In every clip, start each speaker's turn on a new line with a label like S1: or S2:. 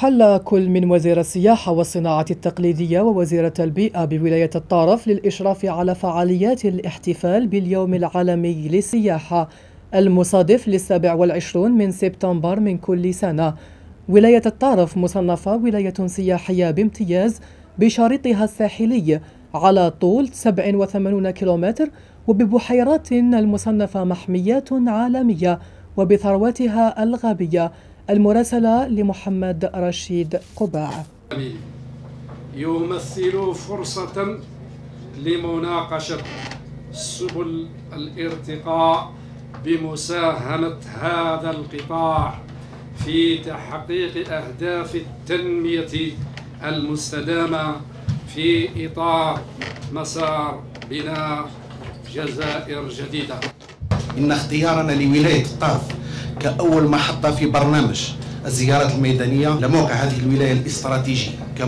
S1: حل كل من وزير السياحة والصناعة التقليدية ووزيرة البيئة بولاية الطارف للإشراف على فعاليات الاحتفال باليوم العالمي للسياحة المصادف ل27 من سبتمبر من كل سنة. ولاية الطارف مصنفة ولاية سياحية بامتياز بشارطها الساحلي على طول 87 كيلومتر، وببحيرات المصنفة محميات عالمية وبثروتها الغابية. المراسلة لمحمد رشيد قباع.
S2: يمثل فرصة لمناقشة سبل الارتقاء بمساهمة هذا القطاع في تحقيق أهداف التنمية المستدامة في إطار مسار بناء جزائر جديدة.
S3: إن اختيارنا لولاية الطارف كأول محطة في برنامج الزيارات الميدانية لموقع هذه الولاية الاستراتيجي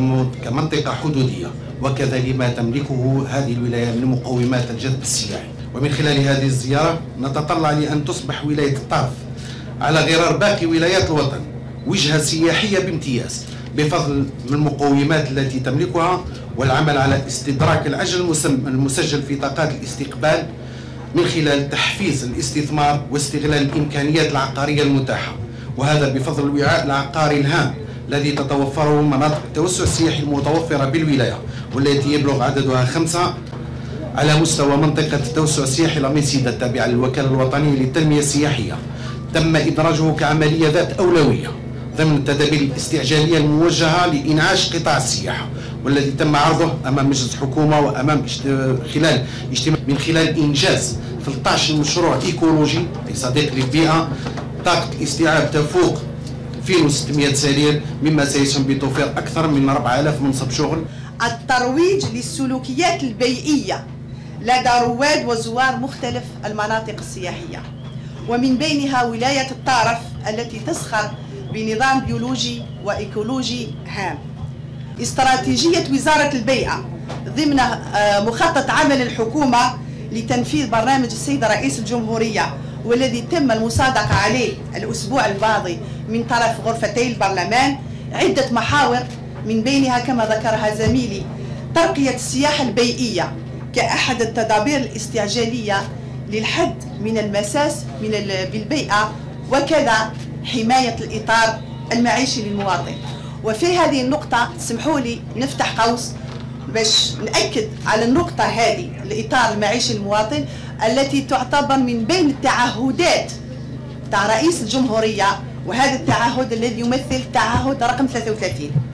S3: كمنطقة حدودية، وكذا لما تملكه هذه الولاية من مقومات الجذب السياحي. ومن خلال هذه الزيارة نتطلع لأن تصبح ولاية الطارف على غرار باقي ولايات الوطن وجهة سياحية بامتياز بفضل المقومات التي تملكها، والعمل على استدراك العجل المسجل في طاقات الاستقبال من خلال تحفيز الاستثمار واستغلال الإمكانيات العقارية المتاحة، وهذا بفضل الوعاء العقاري الهام الذي تتوفره مناطق التوسع السياحي المتوفرة بالولاية، والتي يبلغ عددها 5 على مستوى منطقة التوسع السياحي لاميسيدا التابعة للوكالة الوطنية للتنمية السياحية. تم إدراجه كعملية ذات أولوية ضمن التدابير الاستعجالية الموجهة لإنعاش قطاع السياحة، والذي تم عرضه أمام مجلس الحكومة وأمام خلال اجتماع من خلال إنجاز 13 مشروع إيكولوجي لصديق للبيئة. طاقة الاستيعاب تفوق 2600 سرير، مما سيسهم بتوفير أكثر من 4000 منصب شغل.
S4: الترويج للسلوكيات البيئية لدى رواد وزوار مختلف المناطق السياحية، ومن بينها ولاية الطارف التي تسخر بنظام بيولوجي وإيكولوجي هام. استراتيجية وزارة البيئة ضمن مخطط عمل الحكومة لتنفيذ برنامج السيد رئيس الجمهورية، والذي تم المصادقة عليه الأسبوع الماضي من طرف غرفتي البرلمان، عدة محاور من بينها كما ذكرها زميلي ترقية السياحة البيئية كأحد التدابير الاستعجالية للحد من المساس بالبيئة، وكذا حماية الإطار المعيشي للمواطن. وفي هذه النقطة اسمحوا لي نفتح قوس باش نأكد على النقطة هذه، الإطار المعيشي للمواطن التي تعتبر من بين التعهدات تاع رئيس الجمهورية، وهذا التعهد الذي يمثل تعهد رقم 33.